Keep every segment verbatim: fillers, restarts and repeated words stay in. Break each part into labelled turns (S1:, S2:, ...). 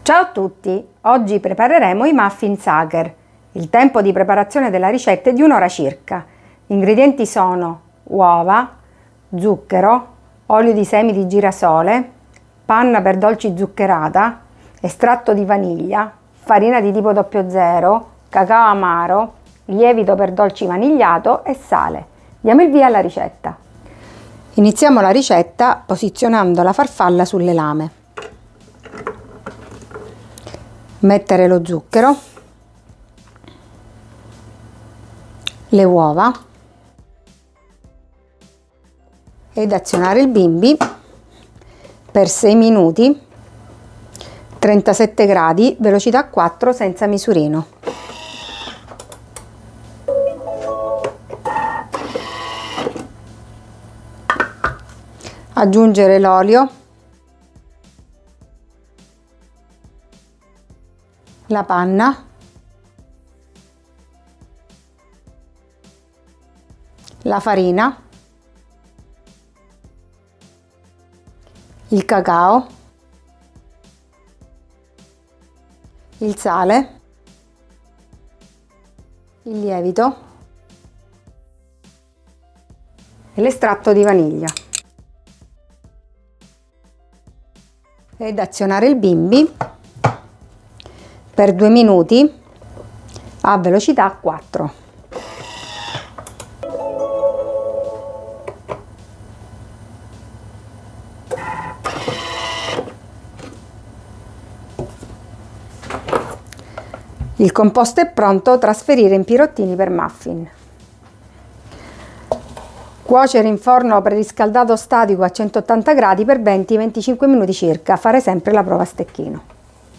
S1: Ciao a tutti! Oggi prepareremo i muffin Sacher. Il tempo di preparazione della ricetta è di un'ora circa. Gli ingredienti sono uova, zucchero, olio di semi di girasole, panna per dolci zuccherata, estratto di vaniglia, farina di tipo zero zero, cacao amaro, lievito per dolci vanigliato e sale. Diamo il via alla ricetta. Iniziamo la ricetta posizionando la farfalla sulle lame. Mettere lo zucchero, le uova ed azionare il bimbi per sei minuti, trentasette gradi, velocità quattro senza misurino. Aggiungere l'olio, la panna, la farina, il cacao, il sale, il lievito e l'estratto di vaniglia ed azionare il bimbi per due minuti a velocità quattro. Il composto è pronto, trasferire in pirottini per muffin. Cuocere in forno preriscaldato statico a centottanta gradi per venti venticinque minuti circa, fare sempre la prova a stecchino.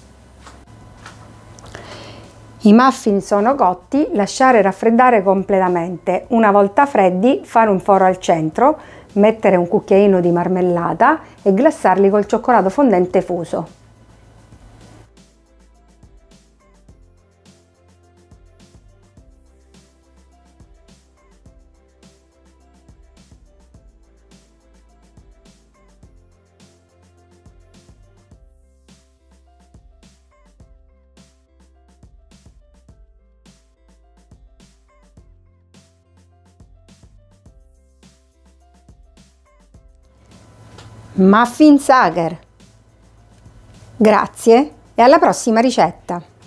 S1: I muffin sono cotti, lasciare raffreddare completamente. Una volta freddi, fare un foro al centro, mettere un cucchiaino di marmellata e glassarli col cioccolato fondente fuso. Muffin Sacher. Grazie e alla prossima ricetta!